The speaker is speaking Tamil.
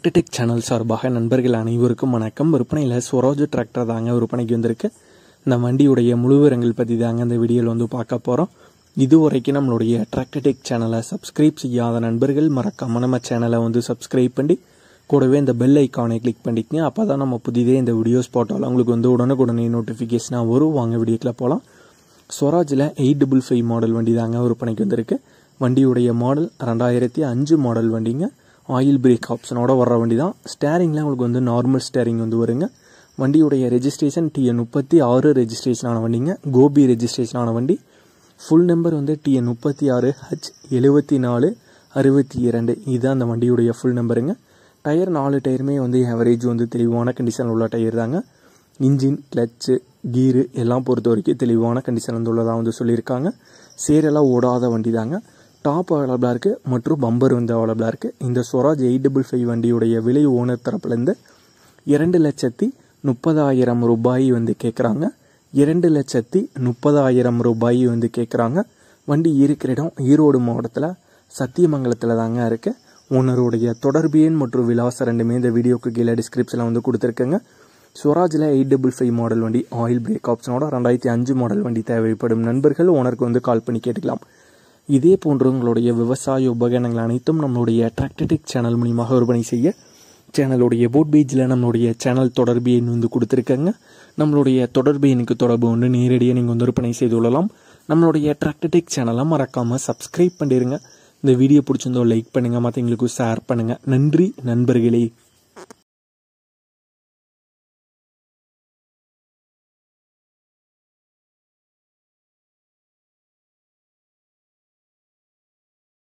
டிராக்டர்டெக் சேனல் சார்பாக நண்பர்கள் அனைவருக்கும் வணக்கம். விற்பனையில் ஸ்வராஜ் டிராக்டர் தாங்க விற்பனைக்கு வந்திருக்கு. இந்த வண்டியுடைய முழு விவரங்கள் பற்றி தாங்க இந்த வீடியோவில் வந்து பார்க்க போகிறோம். இதுவரைக்கும் நம்மளுடைய டிராக்டர்டெக் சேனலை சப்ஸ்கிரைப் செய்யாத நண்பர்கள் மறக்காம நம்ம சேனலை வந்து சப்ஸ்கிரைப் பண்ணி கூடவே இந்த பெல் ஐக்கானை கிளிக் பண்ணிக்கங்க. அப்போ தான் நம்ம புதிதே இந்த வீடியோஸ் போட்டாலும் உங்களுக்கு வந்து உடனுக்குடனே நோட்டிஃபிகேஷனாக வரும். வாங்க வீடியோக்கில் போகலாம். ஸ்வராஜில் 855 மாடல் வண்டி தாங்க விற்பனைக்கு வந்திருக்கு. வண்டியுடைய மாடல் 2005 மாடல் வண்டிங்க. ஆயில் பிரேக் ஆப்ஷனோட வர்ற வண்டி தான். ஸ்டேரிங்கில் உங்களுக்கு வந்து நார்மல் ஸ்டேரிங் வந்து வருங்க. வண்டியுடைய ரெஜிஸ்ட்ரேஷன் TN36 ரெஜிஸ்ட்ரேஷனான வண்டிங்க. கோபி ரெஜிஸ்ட்ரேஷனான வண்டி. ஃபுல் நம்பர் வந்து TN36H7462. இதுதான் அந்த வண்டியுடைய ஃபுல் நம்பருங்க. டயர் 4 டயருமே வந்து ஆவரேஜ் வந்து தெளிவான கண்டிஷனில் உள்ள டயர் தாங்க. இன்ஜின், கிளச்சு, கீரு எல்லாம் பொறுத்த வரைக்கும் தெளிவான கண்டிஷன் வந்து உள்ளதாக வந்து சொல்லியிருக்காங்க. சேரெல்லாம் ஓடாத வண்டி தாங்க. டாப் அவைலபிளாக இருக்குது மற்றும் பம்பர் வந்து அவைலபிளாக இருக்குது. இந்த ஸ்வராஜ் 855 வண்டியுடைய விலை ஓனர் தரப்புலேருந்து 2,30,000 ரூபாய் வந்து கேட்குறாங்க. 2,30,000 ரூபாய் வந்து கேட்குறாங்க. வண்டி இருக்கிற இடம் ஈரோடு மாவட்டத்தில் சத்தியமங்கலத்தில் தாங்க இருக்குது. ஓனருடைய தொடர்பு எண் மற்றும் விலாசம் ரெண்டுமே இந்த வீடியோக்கு கீழே டிஸ்கிரிப்ஷனில் வந்து கொடுத்துருக்கேங்க. ஸ்வராஜில் 855 மாடல் வண்டி ஆயில் பிரேக் ஆப்ஷனோட 2005 மாடல் வண்டி தேவைப்படும் நண்பர்கள் ஓனருக்கு வந்து கால் பண்ணி கேட்டுக்கலாம். இதே போன்று உங்களுடைய விவசாய உபகரணங்கள் அனைத்தும் நம்மளுடைய டிராக்டர்டெக் சேனல் மூலியமாக விற்பனை செய்ய சேனலுடைய போட் பேஜில் நம்மளுடைய சேனல் தொடர்பு எண் வந்து கொடுத்துருக்கங்க. நம்மளுடைய தொடர்பு எண்ணுக்கு தொடர்பு ஒன்று நேரடியாக நீங்கள் வந்து விற்பனை செய்து கொள்ளலாம். நம்மளுடைய டிராக்டர்டெக் சேனலை மறக்காமல் சப்ஸ்கிரைப் பண்ணிடுங்க. இந்த வீடியோ பிடிச்சிருந்தோ லைக் பண்ணுங்கள், மற்றவங்களுக்கு ஷேர் பண்ணுங்கள். நன்றி நண்பர்களே.